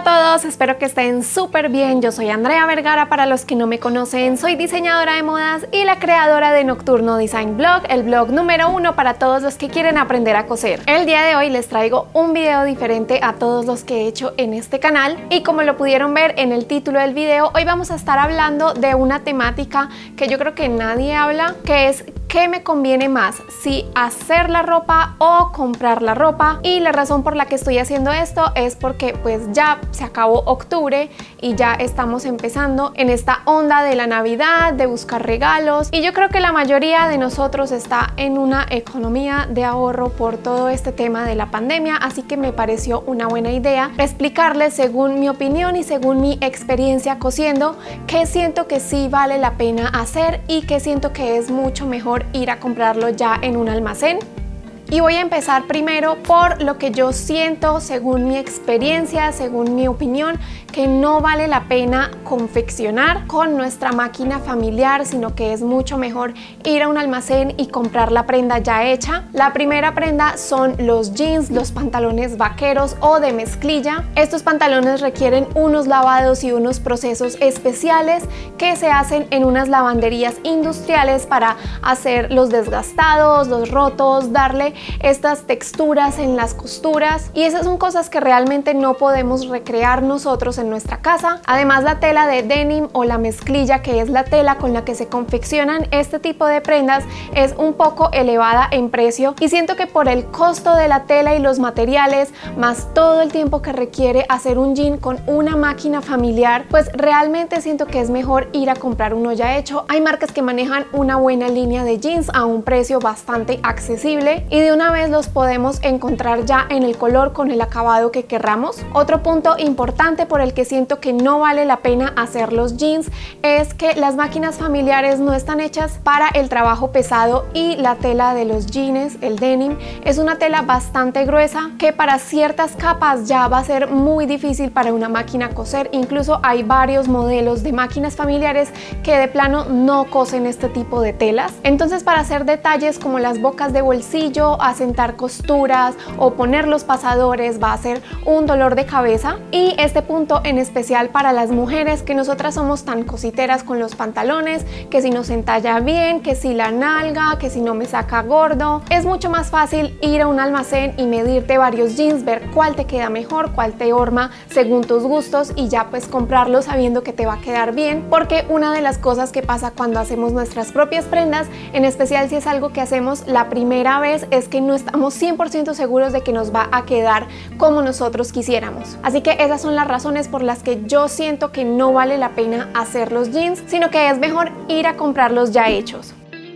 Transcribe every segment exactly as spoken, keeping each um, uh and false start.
a todos, espero que estén súper bien. Yo soy Andrea Vergara, para los que no me conocen, soy diseñadora de modas y la creadora de Nocturno Design Blog, el blog número uno para todos los que quieren aprender a coser. El día de hoy les traigo un video diferente a todos los que he hecho en este canal y como lo pudieron ver en el título del video, hoy vamos a estar hablando de una temática que yo creo que nadie habla, que es ¿qué me conviene más? Si hacer la ropa o comprar la ropa. Y la razón por la que estoy haciendo esto es porque pues ya se acabó octubre y ya estamos empezando en esta onda de la Navidad, de buscar regalos, y yo creo que la mayoría de nosotros está en una economía de ahorro por todo este tema de la pandemia, así que me pareció una buena idea explicarles según mi opinión y según mi experiencia cosiendo qué siento que sí vale la pena hacer y qué siento que es mucho mejor ir a comprarlo ya en un almacén. Y voy a empezar primero por lo que yo siento, según mi experiencia, según mi opinión, que no vale la pena confeccionar con nuestra máquina familiar, sino que es mucho mejor ir a un almacén y comprar la prenda ya hecha. La primera prenda son los jeans, los pantalones vaqueros o de mezclilla. Estos pantalones requieren unos lavados y unos procesos especiales que se hacen en unas lavanderías industriales para hacer los desgastados, los rotos, darle estas texturas en las costuras, y esas son cosas que realmente no podemos recrear nosotros en nuestra casa. Además, la tela de denim o la mezclilla, que es la tela con la que se confeccionan este tipo de prendas, es un poco elevada en precio, y siento que por el costo de la tela y los materiales, más todo el tiempo que requiere hacer un jean con una máquina familiar, pues realmente siento que es mejor ir a comprar uno ya hecho. Hay marcas que manejan una buena línea de jeans a un precio bastante accesible y de una vez los podemos encontrar ya en el color con el acabado que querramos. Otro punto importante por el que siento que no vale la pena hacer los jeans es que las máquinas familiares no están hechas para el trabajo pesado, y la tela de los jeans, el denim, es una tela bastante gruesa que para ciertas capas ya va a ser muy difícil para una máquina coser. Incluso hay varios modelos de máquinas familiares que de plano no cosen este tipo de telas. Entonces, para hacer detalles como las bocas de bolsillo, asentar costuras o poner los pasadores va a ser un dolor de cabeza. Y este punto en especial para las mujeres, que nosotras somos tan cositeras con los pantalones, que si nos entalla bien, que si la nalga, que si no me saca gordo, es mucho más fácil ir a un almacén y medirte varios jeans, ver cuál te queda mejor, cuál te horma según tus gustos, y ya pues comprarlo sabiendo que te va a quedar bien. Porque una de las cosas que pasa cuando hacemos nuestras propias prendas, en especial si es algo que hacemos la primera vez, es que no estamos cien por ciento seguros de que nos va a quedar como nosotros quisiéramos. Así que esas son las razones por las que yo siento que no vale la pena hacer los jeans, sino que es mejor ir a comprarlos ya hechos.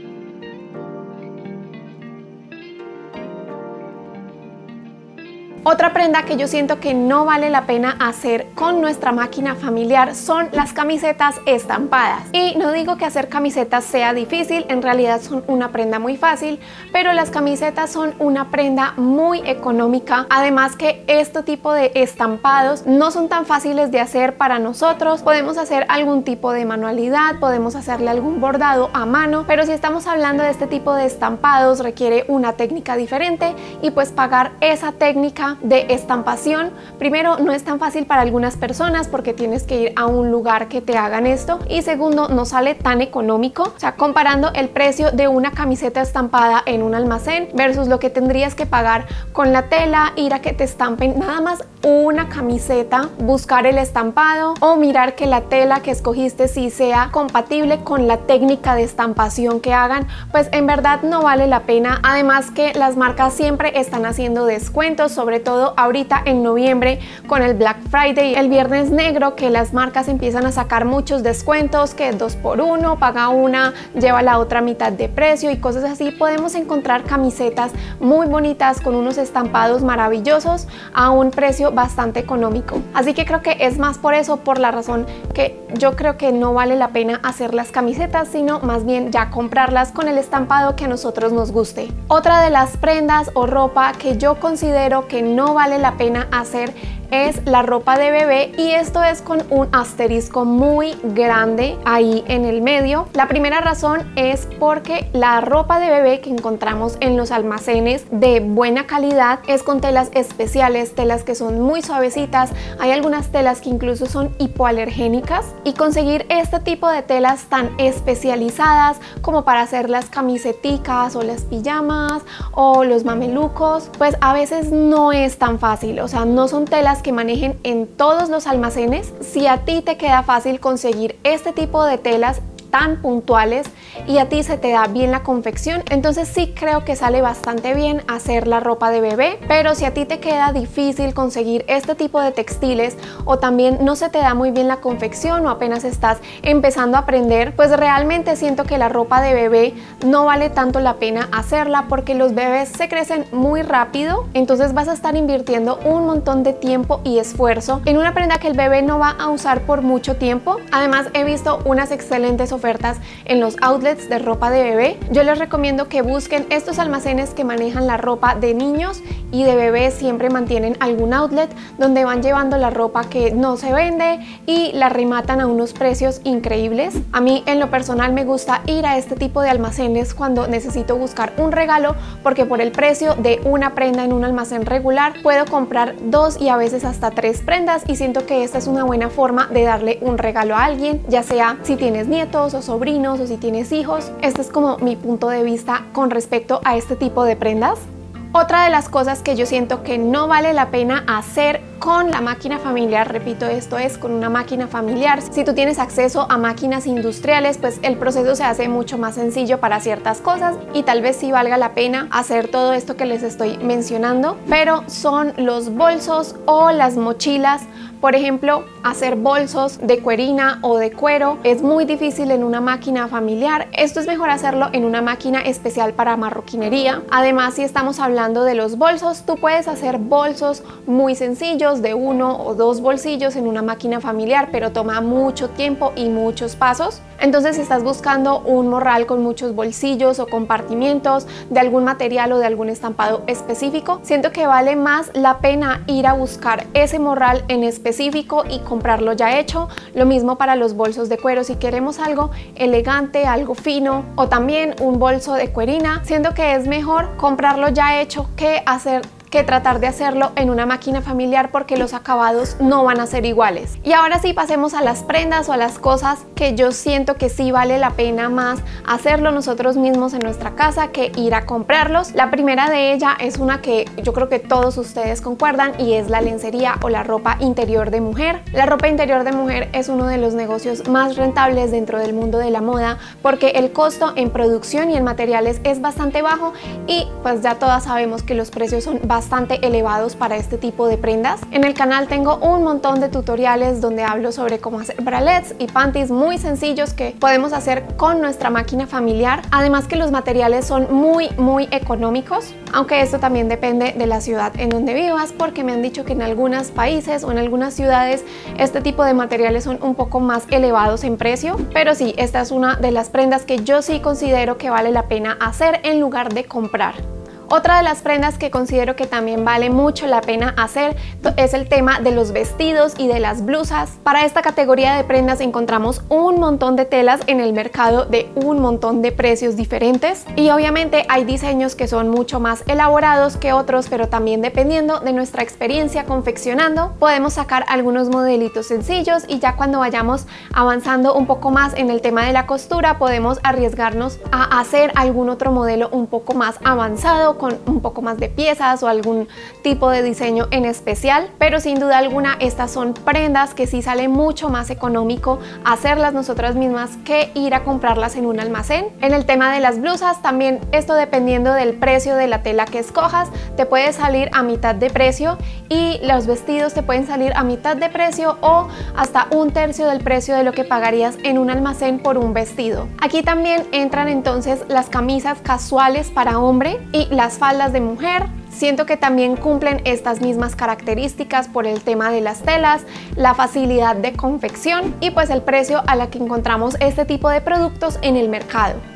Otra prenda que yo siento que no vale la pena hacer con nuestra máquina familiar son las camisetas estampadas. Y no digo que hacer camisetas sea difícil, en realidad son una prenda muy fácil, pero las camisetas son una prenda muy económica. Además que este tipo de estampados no son tan fáciles de hacer para nosotros. Podemos hacer algún tipo de manualidad, podemos hacerle algún bordado a mano, pero si estamos hablando de este tipo de estampados requiere una técnica diferente, y pues pagar esa técnica de estampación, primero, no es tan fácil para algunas personas porque tienes que ir a un lugar que te hagan esto, y segundo, no sale tan económico. O sea, comparando el precio de una camiseta estampada en un almacén versus lo que tendrías que pagar con la tela, ir a que te estampen nada más una camiseta, buscar el estampado o mirar que la tela que escogiste sí sea compatible con la técnica de estampación que hagan, pues en verdad no vale la pena. Además que las marcas siempre están haciendo descuentos, sobre todo ahorita en noviembre con el Black Friday, el viernes negro, que las marcas empiezan a sacar muchos descuentos, que dos por uno, paga una, lleva la otra mitad de precio y cosas así. Podemos encontrar camisetas muy bonitas con unos estampados maravillosos a un precio bastante económico. Así que creo que es más por eso, por la razón que yo creo que no vale la pena hacer las camisetas, sino más bien ya comprarlas con el estampado que a nosotros nos guste. Otra de las prendas o ropa que yo considero que no vale la pena hacer es la ropa de bebé, y esto es con un asterisco muy grande ahí en el medio. La primera razón es porque la ropa de bebé que encontramos en los almacenes de buena calidad es con telas especiales, telas que son muy suavecitas. Hay algunas telas que incluso son hipoalergénicas, y conseguir este tipo de telas tan especializadas como para hacer las camiseticas o las pijamas o los mamelucos, pues a veces no es tan fácil. O sea, no son telas que manejen en todos los almacenes. Si a ti te queda fácil conseguir este tipo de telas tan puntuales y a ti se te da bien la confección, entonces sí creo que sale bastante bien hacer la ropa de bebé. Pero si a ti te queda difícil conseguir este tipo de textiles, o también no se te da muy bien la confección, o apenas estás empezando a aprender, pues realmente siento que la ropa de bebé no vale tanto la pena hacerla, porque los bebés se crecen muy rápido, entonces vas a estar invirtiendo un montón de tiempo y esfuerzo en una prenda que el bebé no va a usar por mucho tiempo. Además, he visto unas excelentes ofertas en los outlets de ropa de bebé. Yo les recomiendo que busquen estos almacenes que manejan la ropa de niños y de bebés. Siempre mantienen algún outlet donde van llevando la ropa que no se vende y la rematan a unos precios increíbles. A mí en lo personal me gusta ir a este tipo de almacenes cuando necesito buscar un regalo, porque por el precio de una prenda en un almacén regular puedo comprar dos y a veces hasta tres prendas, y siento que esta es una buena forma de darle un regalo a alguien, ya sea si tienes nietos o sobrinos o si tienes hijos. Este es como mi punto de vista con respecto a este tipo de prendas. Otra de las cosas que yo siento que no vale la pena hacer con la máquina familiar, repito, esto es con una máquina familiar. Si tú tienes acceso a máquinas industriales, pues el proceso se hace mucho más sencillo para ciertas cosas, y tal vez sí valga la pena hacer todo esto que les estoy mencionando, pero son los bolsos o las mochilas. Por ejemplo, hacer bolsos de cuerina o de cuero es muy difícil en una máquina familiar. Esto es mejor hacerlo en una máquina especial para marroquinería. Además, si estamos hablando de los bolsos, tú puedes hacer bolsos muy sencillos de uno o dos bolsillos en una máquina familiar, pero toma mucho tiempo y muchos pasos. Entonces, si estás buscando un morral con muchos bolsillos o compartimientos de algún material o de algún estampado específico, siento que vale más la pena ir a buscar ese morral en específico y comprarlo ya hecho. Lo mismo para los bolsos de cuero. Si queremos algo elegante, algo fino, o también un bolso de cuerina, siento que es mejor comprarlo ya hecho que hacer que tratar de hacerlo en una máquina familiar, porque los acabados no van a ser iguales. Y ahora sí, pasemos a las prendas o a las cosas que yo siento que sí vale la pena más hacerlo nosotros mismos en nuestra casa que ir a comprarlos. La primera de ella es una que yo creo que todos ustedes concuerdan, y es la lencería o la ropa interior de mujer. La ropa interior de mujer es uno de los negocios más rentables dentro del mundo de la moda, porque el costo en producción y en materiales es bastante bajo, y pues ya todas sabemos que los precios son bastante bastante elevados para este tipo de prendas. En el canal tengo un montón de tutoriales donde hablo sobre cómo hacer bralets y panties muy sencillos que podemos hacer con nuestra máquina familiar. Además que los materiales son muy muy económicos, aunque esto también depende de la ciudad en donde vivas, porque me han dicho que en algunos países o en algunas ciudades este tipo de materiales son un poco más elevados en precio. Pero sí, esta es una de las prendas que yo sí considero que vale la pena hacer en lugar de comprar. Otra de las prendas que considero que también vale mucho la pena hacer es el tema de los vestidos y de las blusas. Para esta categoría de prendas encontramos un montón de telas en el mercado de un montón de precios diferentes, y obviamente hay diseños que son mucho más elaborados que otros, pero también dependiendo de nuestra experiencia confeccionando podemos sacar algunos modelitos sencillos, y ya cuando vayamos avanzando un poco más en el tema de la costura podemos arriesgarnos a hacer algún otro modelo un poco más avanzado, con un poco más de piezas o algún tipo de diseño en especial. Pero sin duda alguna estas son prendas que sí sale mucho más económico hacerlas nosotras mismas que ir a comprarlas en un almacén. En el tema de las blusas también, esto dependiendo del precio de la tela que escojas, te puede salir a mitad de precio, y los vestidos te pueden salir a mitad de precio o hasta un tercio del precio de lo que pagarías en un almacén por un vestido. Aquí también entran entonces las camisas casuales para hombre y las Las faldas de mujer. Siento que también cumplen estas mismas características por el tema de las telas, la facilidad de confección y pues el precio a la que encontramos este tipo de productos en el mercado.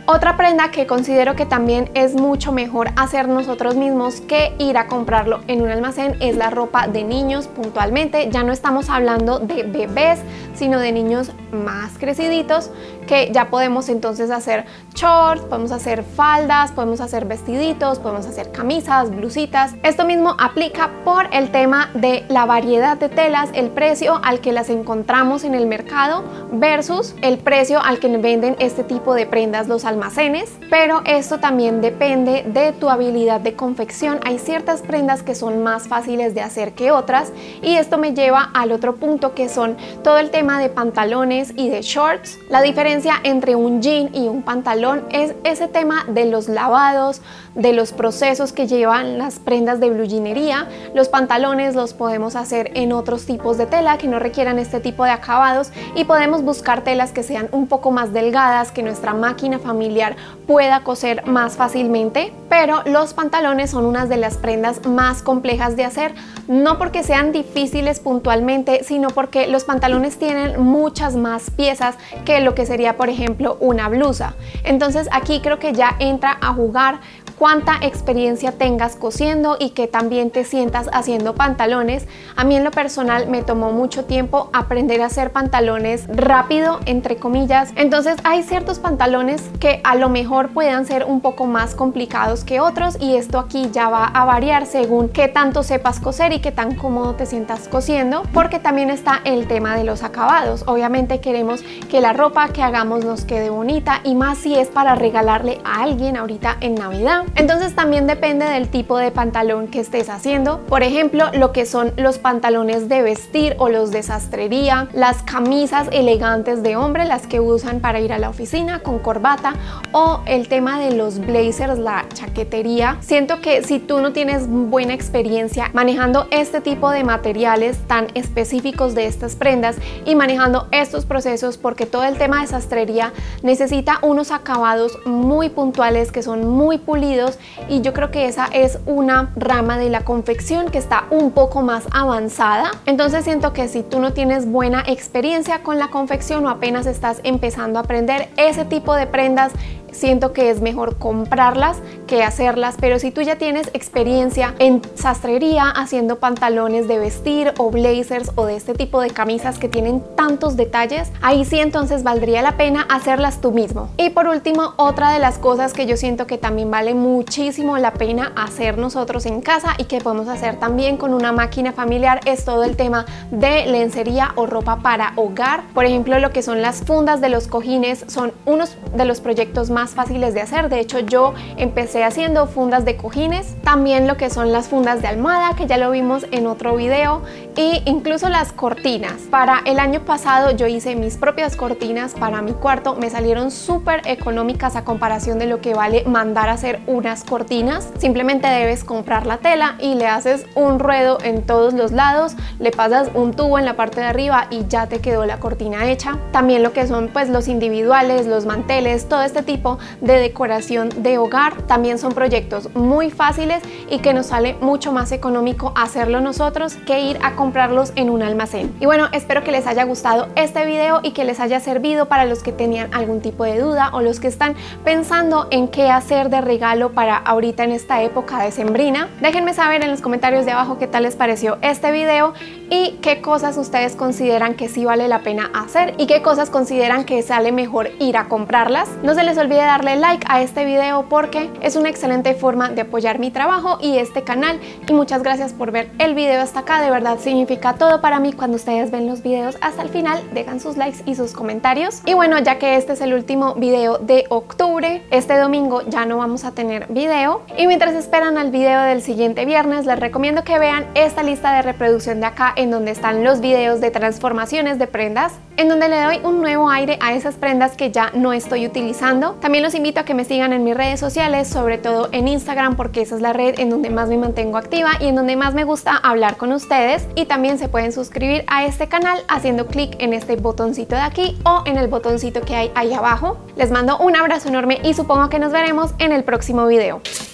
Otra prenda que considero que también es mucho mejor hacer nosotros mismos que ir a comprarlo en un almacén es la ropa de niños puntualmente. Ya no estamos hablando de bebés, sino de niños más creciditos, que ya podemos entonces hacer shorts, podemos hacer faldas, podemos hacer vestiditos, podemos hacer camisas, blusitas. Esto mismo aplica por el tema de la variedad de telas, el precio al que las encontramos en el mercado versus el precio al que venden este tipo de prendas los almacenes, pero esto también depende de tu habilidad de confección. Hay ciertas prendas que son más fáciles de hacer que otras, y esto me lleva al otro punto, que son todo el tema de pantalones y de shorts. La diferencia entre un jean y un pantalón es ese tema de los lavados, de los procesos que llevan las prendas de blue jeanería. Los pantalones los podemos hacer en otros tipos de tela que no requieran este tipo de acabados, y podemos buscar telas que sean un poco más delgadas, que nuestra máquina familiar pueda coser más fácilmente. Pero los pantalones son unas de las prendas más complejas de hacer, no porque sean difíciles puntualmente, sino porque los pantalones tienen muchas más piezas que lo que sería, por ejemplo, una blusa. Entonces aquí creo que ya entra a jugar cuánta experiencia tengas cosiendo y que también te sientas haciendo pantalones. A mí en lo personal me tomó mucho tiempo aprender a hacer pantalones rápido, entre comillas. Entonces hay ciertos pantalones que a lo mejor puedan ser un poco más complicados que otros, y esto aquí ya va a variar según qué tanto sepas coser y qué tan cómodo te sientas cosiendo, porque también está el tema de los acabados. Obviamente queremos que la ropa que hagamos nos quede bonita, y más si es para regalarle a alguien ahorita en Navidad. Entonces también depende del tipo de pantalón que estés haciendo. Por ejemplo, lo que son los pantalones de vestir o los de sastrería, las camisas elegantes de hombre, las que usan para ir a la oficina con corbata, o el tema de los blazers, la chaquetería. Siento que si tú no tienes buena experiencia manejando este tipo de materiales tan específicos de estas prendas y manejando estos procesos, porque todo el tema de sastrería necesita unos acabados muy puntuales que son muy pulidos, y yo creo que esa es una rama de la confección que está un poco más avanzada. Entonces siento que si tú no tienes buena experiencia con la confección o apenas estás empezando a aprender ese tipo de prendas, siento que es mejor comprarlas que hacerlas. Pero si tú ya tienes experiencia en sastrería haciendo pantalones de vestir o blazers o de este tipo de camisas que tienen tantos detalles, ahí sí entonces valdría la pena hacerlas tú mismo. Y por último, otra de las cosas que yo siento que también vale muchísimo la pena hacer nosotros en casa y que podemos hacer también con una máquina familiar es todo el tema de lencería o ropa para hogar. Por ejemplo, lo que son las fundas de los cojines son unos de los proyectos más más fáciles de hacer. De hecho, yo empecé haciendo fundas de cojines, también lo que son las fundas de almohada, que ya lo vimos en otro video, e incluso las cortinas. Para el año pasado yo hice mis propias cortinas para mi cuarto, me salieron súper económicas a comparación de lo que vale mandar a hacer unas cortinas. Simplemente debes comprar la tela y le haces un ruedo en todos los lados, le pasas un tubo en la parte de arriba y ya te quedó la cortina hecha. También lo que son pues los individuales, los manteles, todo este tipo de decoración de hogar, también son proyectos muy fáciles y que nos sale mucho más económico hacerlo nosotros que ir a comprarlos en un almacén. Y bueno, espero que les haya gustado este video y que les haya servido para los que tenían algún tipo de duda o los que están pensando en qué hacer de regalo para ahorita en esta época decembrina. Déjenme saber en los comentarios de abajo qué tal les pareció este video y qué cosas ustedes consideran que sí vale la pena hacer y qué cosas consideran que sale mejor ir a comprarlas. No se les olvide darle like a este video porque es una excelente forma de apoyar mi trabajo y este canal, y muchas gracias por ver el video hasta acá. De verdad significa todo para mí cuando ustedes ven los videos hasta el final, dejan sus likes y sus comentarios. Y bueno, ya que este es el último video de octubre, este domingo ya no vamos a tener video, y mientras esperan al video del siguiente viernes les recomiendo que vean esta lista de reproducción de acá, en donde están los videos de transformaciones de prendas, en donde le doy un nuevo aire a esas prendas que ya no estoy utilizando. También los invito a que me sigan en mis redes sociales, sobre todo en Instagram, porque esa es la red en donde más me mantengo activa y en donde más me gusta hablar con ustedes. Y también se pueden suscribir a este canal haciendo clic en este botoncito de aquí o en el botoncito que hay ahí abajo. Les mando un abrazo enorme y supongo que nos veremos en el próximo video.